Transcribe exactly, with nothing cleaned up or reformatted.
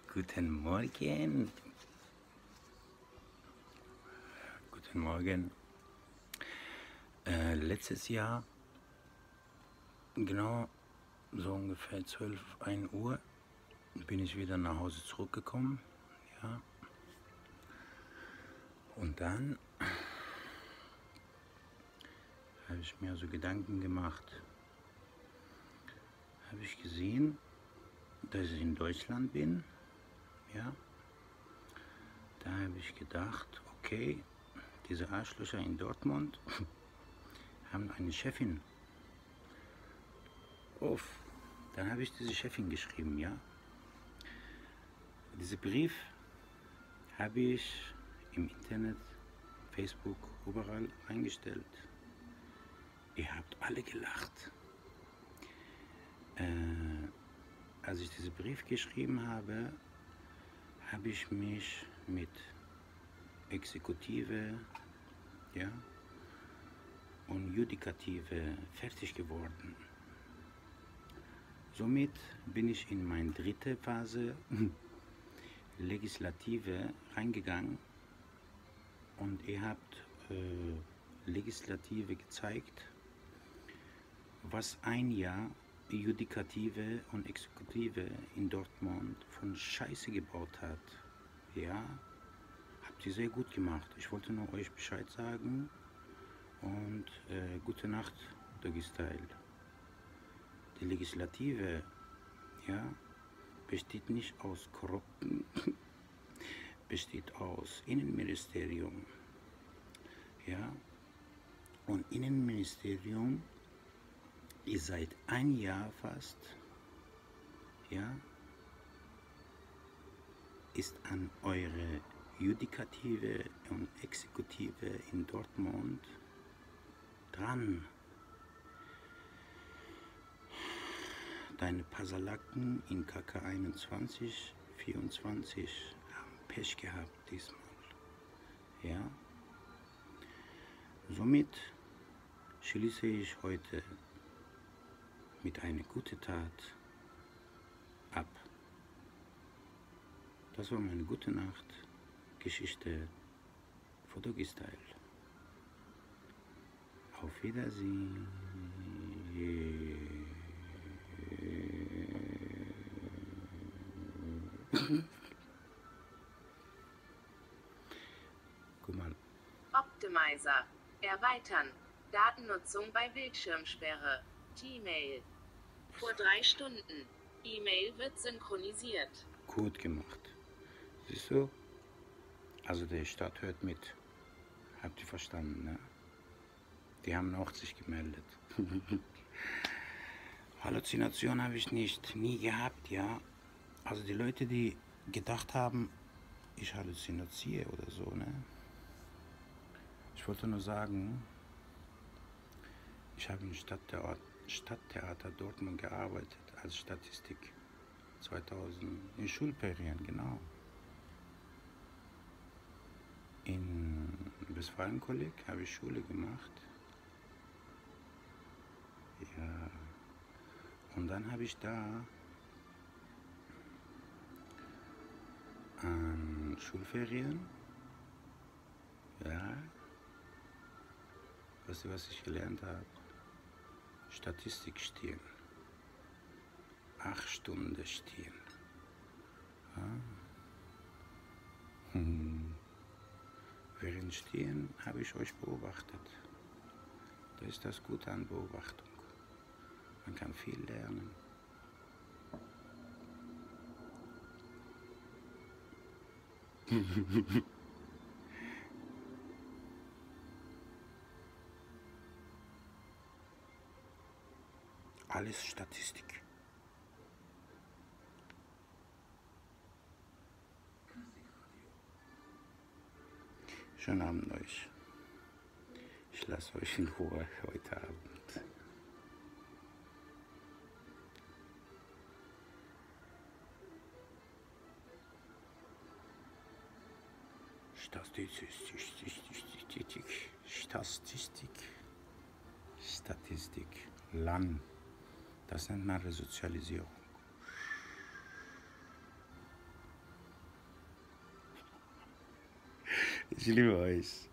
Guten Morgen. Guten Morgen. Äh, letztes Jahr, genau so ungefähr zwölf, ein Uhr, bin ich wieder nach Hause zurückgekommen. Ja. Und dann habe ich mir so Gedanken gemacht. Habe ich gesehen, dass ich in Deutschland bin. Ja. Da habe ich gedacht, okay, diese Arschlöcher in Dortmund haben eine Chefin. Uff. Dann habe ich diese Chefin geschrieben, ja. Diesen Brief habe ich im Internet, Facebook, überall eingestellt. Ihr habt alle gelacht. Äh, als ich diesen Brief geschrieben habe, habe ich mich mit Exekutive, ja, und Judikative fertig geworden. Somit bin ich in meine dritte Phase Legislative reingegangen und ihr habt äh, Legislative gezeigt, was ein Jahr Judikative und Exekutive in Dortmund von Scheiße gebaut hat. Ja, habt ihr sehr gut gemacht. Ich wollte nur euch Bescheid sagen und äh, gute Nacht, Doggy Style. Die Legislative, ja, besteht nicht aus Korrupten, besteht aus Innenministerium, ja, und Innenministerium, ihr seid ein Jahr fast, ja, ist an eure Judikative und Exekutive in Dortmund dran. Deine Pasalaken in K K einundzwanzig, vierundzwanzig haben Pech gehabt diesmal. Ja? Somit schließe ich heute mit einer guten Tat ab. Das war meine gute Nacht Geschichte für Doggy Style. Auf Wiedersehen. Guck mal. Optimizer. Erweitern. Datennutzung bei Bildschirmsperre. Gmail. Vor drei Stunden. E-Mail wird synchronisiert. Gut gemacht. Siehst du? Also der Staat hört mit. Habt ihr verstanden, ne? Die haben auch sich gemeldet. Halluzination habe ich nicht, nie gehabt, ja. Also die Leute, die gedacht haben, ich halluziniere oder so, ne? Ich wollte nur sagen, ich habe im Stadttheater, Stadttheater Dortmund gearbeitet als Statistik. zweitausend, in Schulferien, genau. In Westfalenkolleg habe ich Schule gemacht. Ja. Und dann habe ich da an Schulferien, ja, weißt du, was ich gelernt habe? Statistik stehen. Acht Stunden stehen. Ja. Hm. Während Stehen habe ich euch beobachtet. Das ist das Gute an Beobachtung. Man kann viel lernen. Alles Statistik. Schönen Abend euch. Ich lasse euch in Ruhe heute Abend. Statistik, Statistik, Statistik, Statistik, Land. Das nennt man Resozialisierung. Ich liebe euch.